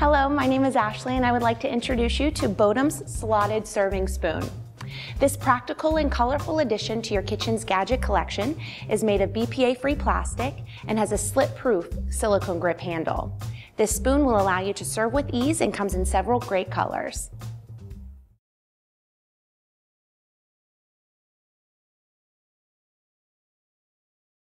Hello, my name is Ashley and I would like to introduce you to BODUM's Slotted Serving Spoon. This practical and colorful addition to your kitchen's gadget collection is made of BPA-free plastic and has a slit-proof silicone grip handle. This spoon will allow you to serve with ease and comes in several great colors.